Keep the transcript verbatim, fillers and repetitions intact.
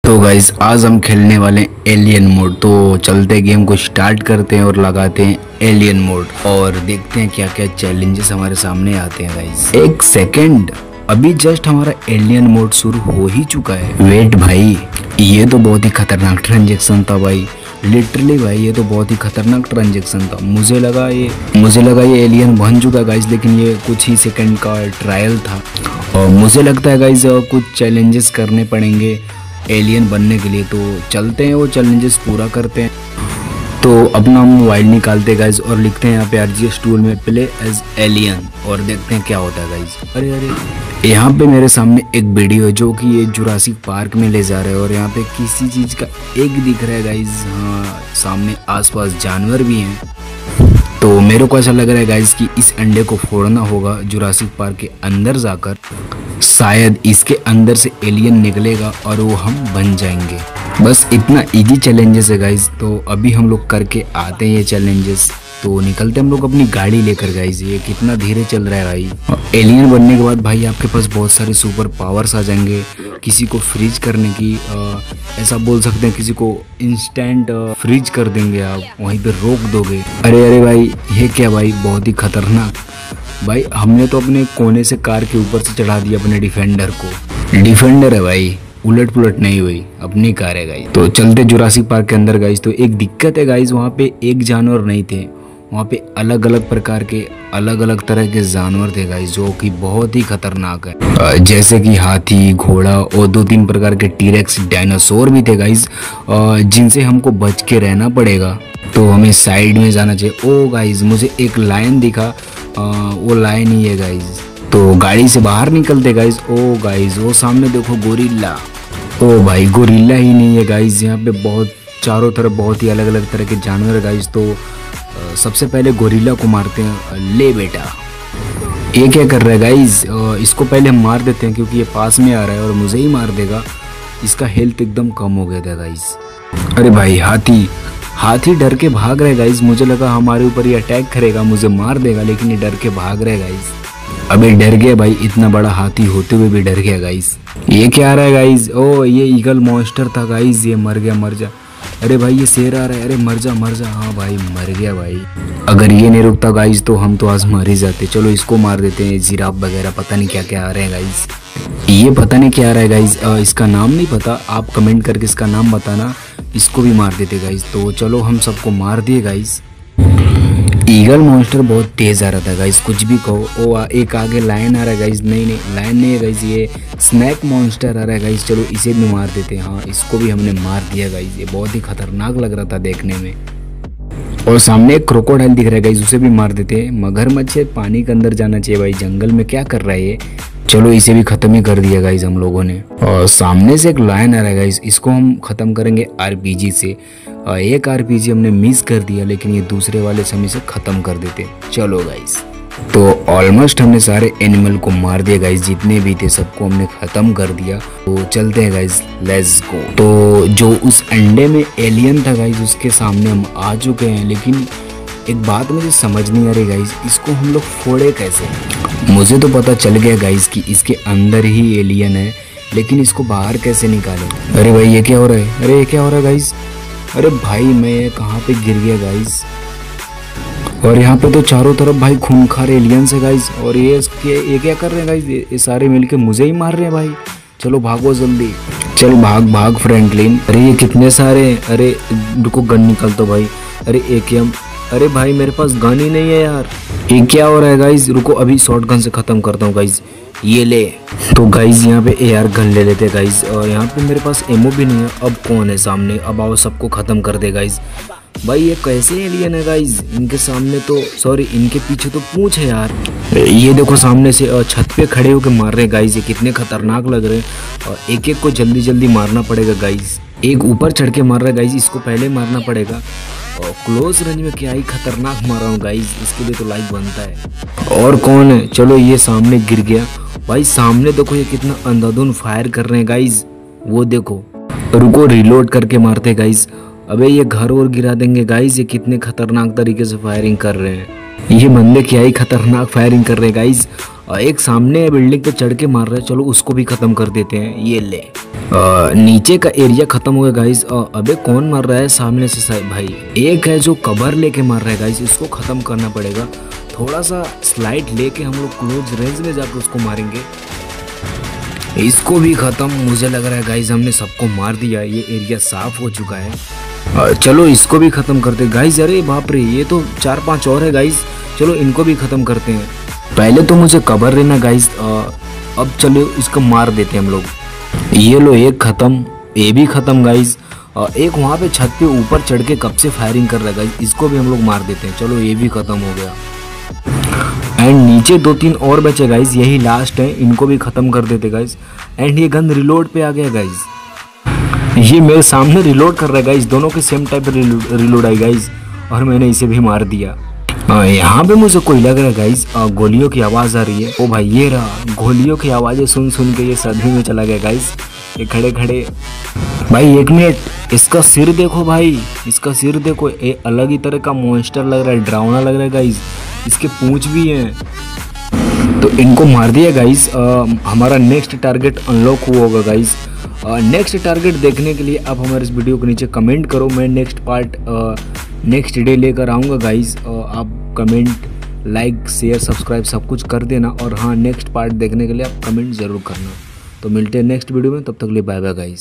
तो गाइज आज हम खेलने वाले एलियन मोड। तो चलते गेम को स्टार्ट करते हैं और लगाते हैं एलियन मोड और देखते हैं क्या क्या चैलेंजेस हमारे सामने आते हैं। गाइज एक सेकंड, अभी जस्ट हमारा एलियन मोड शुरू हो ही चुका है। वेट भाई, ये तो बहुत ही खतरनाक ट्रांजेक्शन था भाई, लिटरली भाई ये तो बहुत ही खतरनाक ट्रांजेक्शन था। मुझे लगा ये मुझे लगा ये एलियन बन चुका गाइज, लेकिन ये कुछ ही सेकंड का ट्रायल था और मुझे लगता है गाइज कुछ चैलेंजेस करने पड़ेंगे एलियन बनने के लिए। तो चलते हैं वो चैलेंजेस पूरा करते हैं। तो अपना हम मोबाइल निकालते हैं गाइज और लिखते हैं यहाँ पे आरजीएस टूल में प्ले एज एलियन और देखते हैं क्या होता है गाइज। अरे अरे यहाँ पे मेरे सामने एक वीडियो है जो कि ये जुरासिक पार्क में ले जा रहे हैं और यहाँ पे किसी चीज का एग दिख रहा है गाइज। हाँ, सामने आसपास जानवर भी हैं। तो मेरे को ऐसा लग रहा है गाइज कि इस अंडे को फोड़ना होगा जुरासिक पार्क के अंदर जाकर, शायद इसके अंदर से एलियन निकलेगा और वो हम बन जाएंगे। बस इतना इजी चैलेंजेस है गाइज। तो अभी हम लोग करके आते हैं ये चैलेंजेस। तो निकलते हम लोग अपनी गाड़ी लेकर गाइज। ये कितना धीरे चल रहा है भाई। एलियन बनने के बाद भाई आपके पास बहुत सारे सुपर पावर्स आ जाएंगे। किसी को फ्रीज करने की आ, ऐसा बोल सकते हैं, किसी को इंस्टेंट फ्रीज कर देंगे, आप वहीं पे रोक दोगे। अरे अरे भाई ये क्या भाई, बहुत ही खतरनाक भाई। हमने तो अपने कोने से कार के ऊपर से चढ़ा दिया अपने डिफेंडर को। डिफेंडर है भाई, उलट पुलट नहीं हुई, अपनी कार है गाइस। तो चलते जुरासिक पार्क के अंदर गाइस। तो एक दिक्कत है गाइस, वहाँ पे एक जानवर नहीं थे, वहाँ पे अलग अलग प्रकार के अलग अलग तरह के जानवर थे गाइस जो कि बहुत ही खतरनाक है। जैसे कि हाथी, घोड़ा और दो तीन प्रकार के टीरेक्स डायनासोर भी थे गाइस, जिनसे हमको बच के रहना पड़ेगा। तो हमें साइड में जाना चाहिए। ओ गाइस मुझे एक लायन दिखा, आ, वो लायन ही है गाइस। तो गाड़ी से बाहर निकलते गाइस। ओ गाइस वो सामने देखो गोरिल्ला। ओ भाई गोरिल्ला ही नहीं है गाइस, यहाँ पे बहुत चारों तरफ बहुत ही अलग अलग तरह के जानवर है गाइस। तो आ, सबसे पहले गोरिल्ला को मारते हैं। ले बेटा, ये क्या कर रहा है गाइस? इसको पहले हम मार देते हैं क्योंकि ये पास में आ रहा है और मुझे ही मार देगा। इसका हेल्थ एकदम कम हो गया था गाइस। अरे भाई हाथी हाथी डर के भाग रहे गाइस। मुझे लगा हमारे ऊपर ये अटैक करेगा, मुझे मार देगा, लेकिन ये डर के भाग रहे गाइस। अबे डर गया भाई, इतना बड़ा हाथी होते हुए भी डर गया गाइस। ये क्या आ रहा है गाइस? ओ ये ईगल मॉन्स्टर था गाइस, ये मर गया, मर जा। अरे भाई ये शेर आ रहा है, अरे मर जा मर जा। हाँ भाई मर गया भाई। अगर ये नहीं रुकता गाइस तो हम तो आज मर ही जाते। चलो इसको मार देते हैं। जिराफ वगैरह पता नहीं क्या क्या आ रहे हैं गाइस। ये पता नहीं क्या आ रहा है गाइस, इसका नाम नहीं पता, आप कमेंट करके इसका नाम बताना। इसको भी मार देते गाइस। तो चलो हम सबको मार दिए गाइस। ईगल मॉन्स्टर बहुत तेज आ रहा था गाइस, कुछ भी कहो। ओ एक आगे लायन आ रहा है गाइस। नहीं नहीं लायन नहीं है गाइस, ये स्नैक मॉन्स्टर आ रहा है गाइस। चलो इसे भी मार देते हैं। हाँ इसको भी हमने मार दिया गाइस। ये बहुत ही खतरनाक लग रहा था देखने में। और सामने एक क्रोकोडाइल दिख रहा है गाइस, उसे भी मार देते हैं। मगरमच्छ पानी के अंदर जाना चाहिए भाई, जंगल में क्या कर रहा है ये। चलो इसे भी खत्म ही कर दिया गाइस हम लोगों ने। और सामने से एक लायन आ रहा है गाइस, इसको हम खत्म करेंगे आरपीजी से। एक आरपीजी हमने मिस कर दिया, लेकिन ये दूसरे वाले से हम इसे खत्म कर देते। चलो गाइस, तो ऑलमोस्ट हमने सारे एनिमल को मार दिया गाइस, जितने भी थे सबको हमने खत्म कर दिया। तो चलते हैं गाइस, लेट्स गो। तो जो उस अंडे में एलियन था गाइस, उसके सामने हम आ चुके हैं। लेकिन एक बात मुझे समझ नहीं आ रही गाइस, इसको हम लोग फोड़े कैसे? मुझे तो पता चल गया गाइस कि इसके अंदर ही एलियन है, लेकिन इसको बाहर कैसे निकालें? अरे भाई ये क्या हो रहा है? अरे ये क्या हो रहा है गाइस? अरे भाई मैं कहाँ पे गिर गया गाइस। और यहाँ पे तो चारों तरफ भाई खूंखार एलियंस है गाइस। और ये इसके ये क्या कर रहे हैं गाइस? ये सारे मिलके मुझे ही मार रहे हैं भाई। चलो भागो जल्दी, चल भाग भाग फ्रैंकलिन। अरे ये कितने सारे, अरे रुको गन निकाल दो भाई। अरे एक एम, अरे भाई मेरे पास गन ही नहीं है यार। ये क्या हो रहा है गाइस? रुको अभी शॉर्ट गन से खत्म करता हूँ गाइस। ये ले। तो गाइस यहाँ पे एआर गन ले लेते गाइस। और यहाँ पे मेरे पास एमओ भी नहीं है। अब कौन है सामने? अब आओ सबको खत्म कर दे गाइस। भाई ये कैसे एलियन है गाइस? इनके सामने तो, सॉरी इनके पीछे तो पूंछ है यार। ये देखो सामने से छत पे खड़े होकर मार रहे हैं गाइस। ये कितने खतरनाक लग रहे हैं। और एक एक को जल्दी जल्दी मारना पड़ेगा गाइस। एक ऊपर चढ़ के मार रहा है गाइस, इसको पहले मारना पड़ेगा। और क्लोज रेंज में क्या ही खतरनाक मार रहा हूँ गाइस, इसके लिए तो लाइक बनता है। और कौन है? चलो ये सामने गिर गया भाई। सामने देखो ये कितना अंधाधुन फायर कर रहे हैं गाइस, वो देखो। रुको रिलोड करके मारते गाइस। अबे ये घर और गिरा देंगे गाइस। ये कितने खतरनाक तरीके से फायरिंग कर रहे हैं। ये बंदे क्या ही खतरनाक फायरिंग कर रहे हैं गाइस। एक सामने बिल्डिंग पे चढ़ के मार रहा है। चलो उसको भी खत्म कर देते हैं। ये ले। आ, नीचे का एरिया खत्म हो गया गाइस। अबे कौन मार रहा है सामने से साइड भाई? एक है जो कवर लेके मार रहा है गाइस, इसको खत्म करना पड़ेगा। थोड़ा सा स्लाइड लेके हम लोग क्लोज रेंज में जाकर उसको मारेंगे। इसको भी खत्म। मुझे लग रहा है गाइस हमने सबको मार दिया, ये एरिया साफ हो चुका है। आ, चलो इसको भी खत्म करते गाइस। अरे बाप रे, ये तो चार पांच और है गाइस। चलो इनको भी खत्म करते हैं। पहले तो मुझे कवर लेना गाइस, अब चलो इसको मार देते हैं हम लोग। ये लो, एक खत्म, ये भी खत्म गाइस। एक वहाँ पे छत पे ऊपर चढ़ के कब से फायरिंग कर रहा है गाइस, इसको भी हम लोग मार देते हैं। चलो ये भी खत्म हो गया। एंड नीचे दो तीन और बचे गाइस, यही लास्ट है, इनको भी खत्म कर देते गाइस। एंड ये गन रिलोड पे आ गया गाइस, ये मेरे सामने रिलोड कर रहा है गाइस। दोनों के सेम टाइप रिलोड आई गाइस, और मैंने इसे भी मार दिया। यहाँ पे मुझे कोई लग रहा है गाइस, गोलियों की आवाज आ रही है। ओ भाई ये रहा, गोलियों की आवाजें सुन सुन के ये सदमे में चला गया गाइस। ये खड़े खड़े भाई, एक मिनट, इसका सिर देखो भाई, इसका सिर देखो, ये अलग ही तरह का मॉन्स्टर लग रहा है, डरावना लग रहा है गाइस। इसके पूंछ भी हैं, तो इनको मार दिया गाइस। हमारा नेक्स्ट टारगेट अनलॉक हुआ होगा गाइस। नेक्स्ट टारगेट देखने के लिए आप हमारे इस वीडियो के नीचे कमेंट करो, मैं नेक्स्ट पार्ट नेक्स्ट डे लेकर आऊँगा गाइस। आप कमेंट, लाइक, शेयर, सब्सक्राइब सब कुछ कर देना। और हाँ, नेक्स्ट पार्ट देखने के लिए आप कमेंट ज़रूर करना। तो मिलते हैं नेक्स्ट वीडियो में, तब तक के लिए बाय बाय गाइस।